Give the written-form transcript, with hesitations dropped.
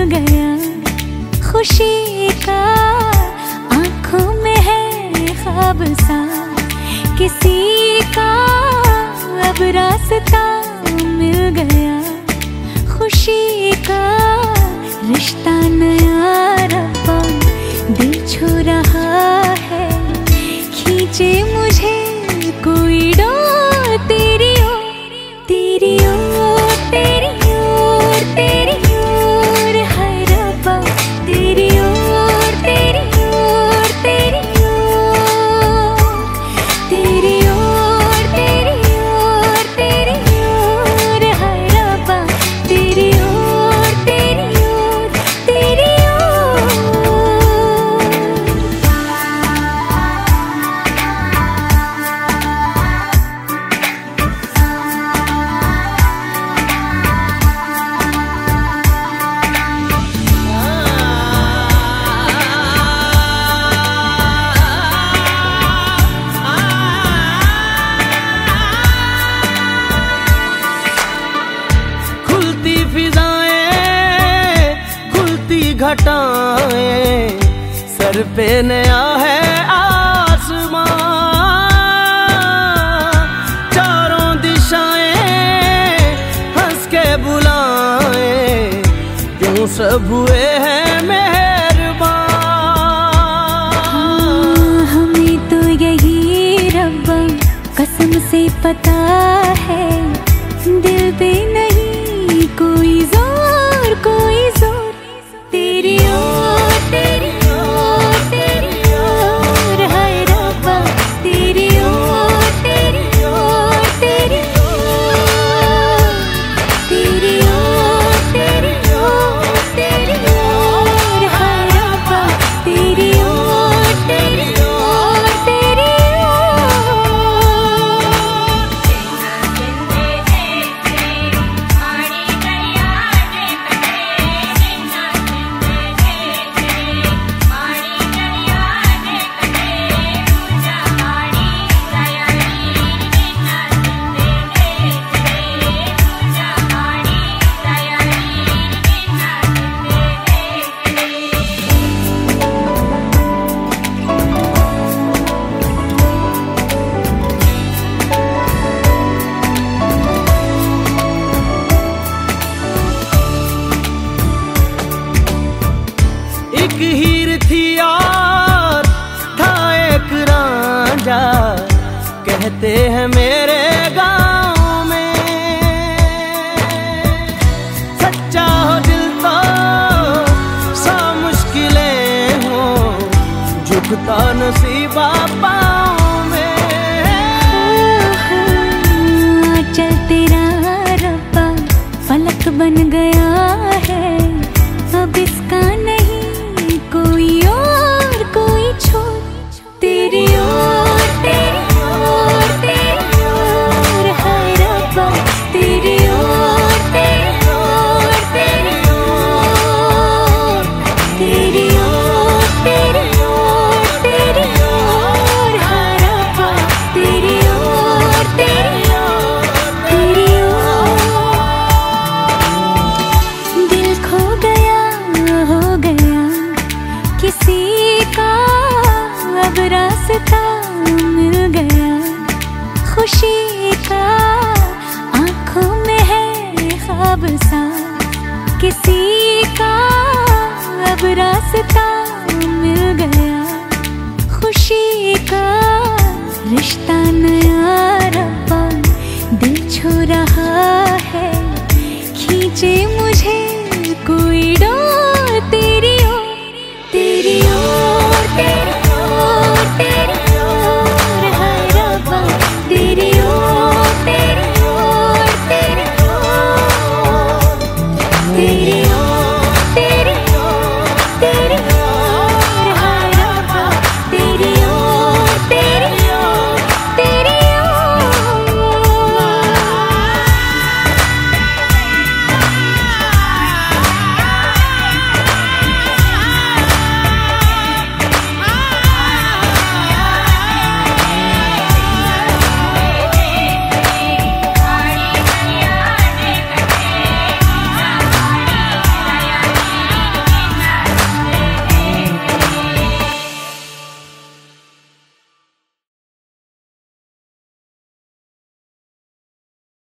गया खुशी का, आंखों में है ख्वाब सा किसी का, अब रास्ता मिल गया खुशी का। रिश्ता नया रब्बा दिल छू रहा है, खींचे मुझे कोई डोर तेरी ओर, तेरी ओर, तेरी ओर, तेरी ओर, हाय रब्बा तेरी ओर, तेरी ओर, तेरी ओर, तेरी ओर, तेरी ओर, तेरी ओर, हाय रब्बा तेरी ओर, तेरी ओर, तेरी ओर। घटाएं सर पे नया है आसमां, चारों दिशाएं हंस के बुलाएं, यूं सब हुए हैं मेहरबान। हमें तो यही रब्बा कसम से पता है, दिल पे नहीं कोई जोर, कोई जोर, तेरी ओर, तेरी ओर, तेरी ओर, हाय रब्बा तेरी ओर, तेरी ओर, तेरी ओर, तेरी ओर, तेरी ओर, तेरी ओर, हाय रब्बा तेरी ओर, तेरी ओर, तेरी एक हीर थी और था एक रांझा, कहते हैं मेरे गांव में, सच्चा हो दिल तो सा मुश्किलें हो, झुकता नसीबा पाँव में। चल तेरा रब्बा फलक बन गया है, अब इसका नहीं कोई और, कोई छोड़, तेरी ओर, तेरी ओर, तेरी ओर, हाय रब्बा तेरी ओर, तेरी ओर, तेरी ओर, तेरी ओर, तेरी ओर, तेरी ओर, हाय रब्बा तेरी ओर, तेरी ओर, तेरी ओर। दिल खो गया हो गया किसी का, अब रास्ता मिल गया खुशी का, आंखों में है ख्वाब सा किसी का, अब रास्ता मिल गया खुशी का। रिश्ता नया रब्बा दिल छू रहा है, खींचे मुझे